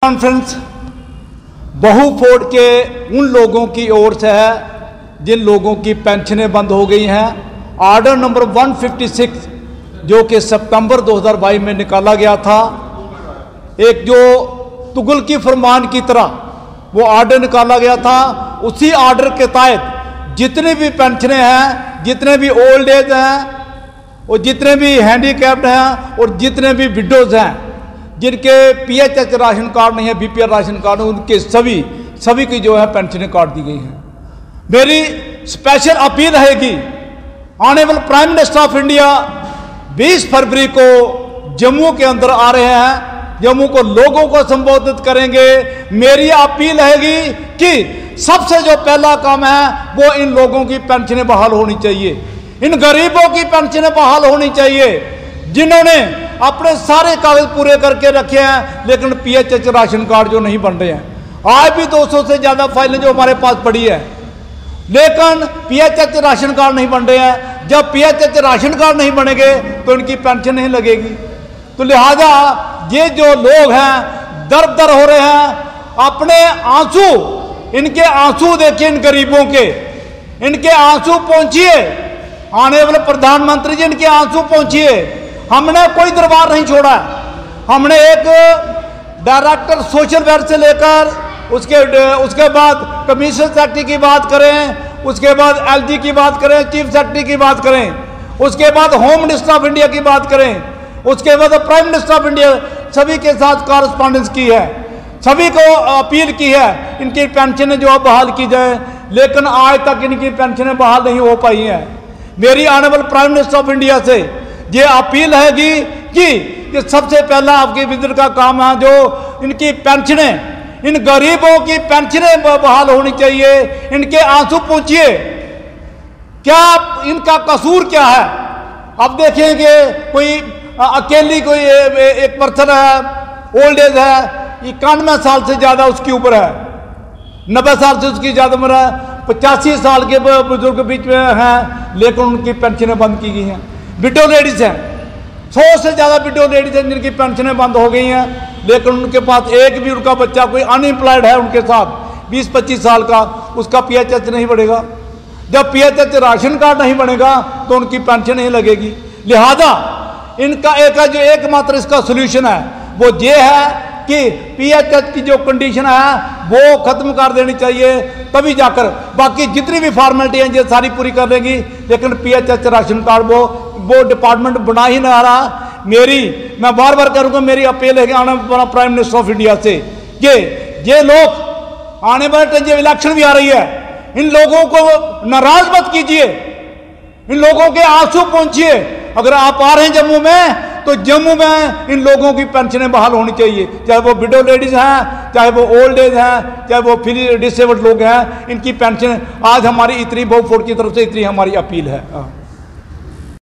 Conference बहु Ford के उन लोगों की ओर से है जिन लोगों की पेंशनें बंद हो गई हैं। आर्डर नंबर 156 जो कि सितंबर 2022 में निकाला गया था, एक जो तुगल की फरमान की तरह वो आर्डर निकाला गया था। उसी आर्डर के तहत जितने भी पेंशनें हैं, जितने भी ओल्ड एज हैं और जितने भी हैंडीकैप्ड हैं और जितने भी विडोज हैं जिनके पीएचएच राशन कार्ड नहीं है, बीपीएल राशन कार्ड, उनके सभी की जो है पेंशनें काट दी गई हैं। मेरी स्पेशल अपील रहेगी, honourable prime minister of India 20 फरवरी को जम्मू के अंदर आ रहे हैं, जम्मू को लोगों को संबोधित करेंगे। मेरी अपील रहेगी कि सबसे जो पहला काम है वो इन लोगों की पेंशनें बहाल होनी चाहिए, इन गरीबों की पेंशनें बहाल होनी चाहिए जिन्होंने अपने सारे कागज पूरे करके रखे हैं लेकिन पीएचएच राशन कार्ड जो नहीं बन रहे हैं। आज भी 200 से ज्यादा फाइलें जो हमारे पास पड़ी है लेकिन पीएचएच राशन कार्ड नहीं बन रहे हैं। जब पीएचएच राशन कार्ड नहीं बनेंगे तो इनकी पेंशन नहीं लगेगी। तो लिहाजा ये जो लोग हैं दर हो रहे हैं, अपने आंसू, इनके आंसू देखिए, इन गरीबों के इनके आंसू पहुंचिए। ऑनरेबल प्रधानमंत्री जी, इनके आंसू पहुंचिए। हमने कोई दरबार नहीं छोड़ा, हमने एक डायरेक्टर सोशल वेलफेयर से लेकर उसके बाद कमिश्नर सेक्रेटरी की बात करें, उसके बाद एलजी की बात करें, चीफ सेक्रेटरी की बात करें, उसके बाद होम मिनिस्टर ऑफ इंडिया की बात करें, उसके बाद प्राइम मिनिस्टर ऑफ इंडिया, सभी के साथ कॉरेस्पॉन्डेंस की है, सभी को अपील की है इनकी पेंशनें जो बहाल की जाए, लेकिन आज तक इनकी पेंशनें बहाल नहीं हो पाई हैं। मेरी honourable prime minister of India से ये अपील हैगी कि सबसे पहला आपकी विजिट का काम है जो इनकी पेंशनें, इन गरीबों की पेंशनें बहाल होनी चाहिए। इनके आंसू पूछिए, क्या इनका कसूर क्या है। अब देखेंगे कोई अकेली कोई एक पर्सन है, ओल्ड एज है, 91 साल से ज्यादा उसकी उम्र है, 90 साल से उसकी ज्यादा उम्र है, 85 साल के बुजुर्ग बीच में हैं लेकिन उनकी पेंशनें बंद की गई हैं। विडो लेडीज हैं, 100 से ज्यादा विडो लेडीज हैं जिनकी पेंशनें बंद हो गई हैं लेकिन उनके पास एक भी उनका बच्चा कोई अनएम्प्लॉयड है उनके साथ 20-25 साल का, उसका पीएचएच नहीं बढ़ेगा। जब पीएचएच राशन कार्ड नहीं बनेगा तो उनकी पेंशन नहीं लगेगी। लिहाजा इनका एकमात्र इसका सोल्यूशन है वो ये है कि पीएचएच की जो कंडीशन है वो खत्म कर देनी चाहिए, तभी जाकर बाकी जितनी भी फॉर्मेलिटी हैं ये सारी पूरी कर लेंगी। लेकिन पीएचएच राशन कार्ड वो डिपार्टमेंट बना ही ना रहा। मैं बार बार करूंगा, मेरी अपील है कि आने वाला प्राइम मिनिस्टर ऑफ इंडिया से कि ये लोग आने वाले टाइम इलेक्शन भी आ रही है, इन लोगों को नाराज मत कीजिए, इन लोगों के आंसू पहुंचिए। अगर आप आ रहे हैं जम्मू में तो जम्मू में इन लोगों की पेंशनें बहाल होनी चाहिए, चाहे वो विडो लेडीज हैं, चाहे वो ओल्ड एज हैं, चाहे वो फिर डिसेबल्ड लोग हैं। इनकी पेंशन आज हमारी इतनी बहु फोर्ड की तरफ से इतनी हमारी अपील है।